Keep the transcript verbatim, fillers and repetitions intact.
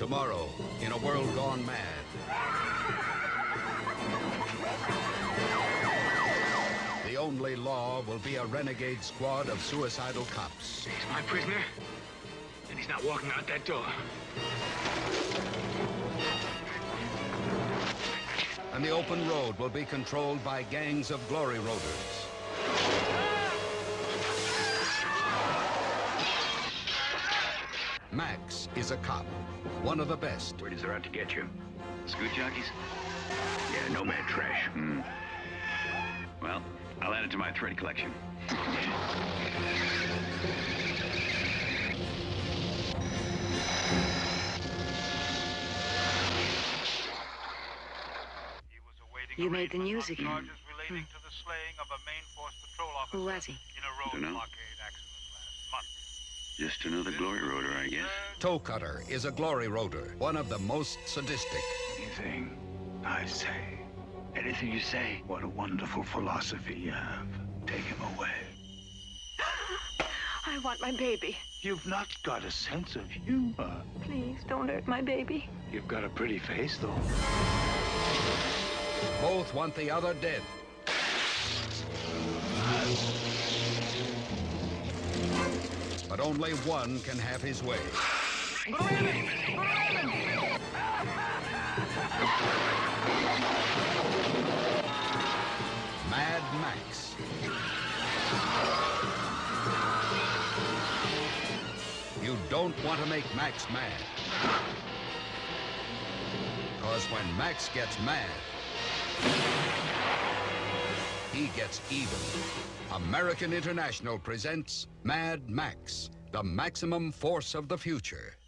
Tomorrow, in a world gone mad. The only law will be a renegade squad of suicidal cops. He's my prisoner, and he's not walking out that door. And the open road will be controlled by gangs of glory roaders. Max is a cop, one of the best. Where are out to get you? Scoot jockeys? Yeah, nomad trash. Mm. Well, I'll add it to my thread collection. You made the news again. Charges relating to the slaying of a main force patrol officer. Who was he? In a road Dunno. blockade accident last month. Just another glory roader, I guess. Toe Cutter is a glory roader, one of the most sadistic. Anything I say, anything you say, what a wonderful philosophy you have. Take him away. I want my baby. You've not got a sense of humor. Please, don't hurt my baby. You've got a pretty face, though. Both want the other dead. But only one can have his way. Mad Max. You don't want to make Max mad. Because when Max gets mad, he gets even. American International presents Mad Max, the maximum force of the future.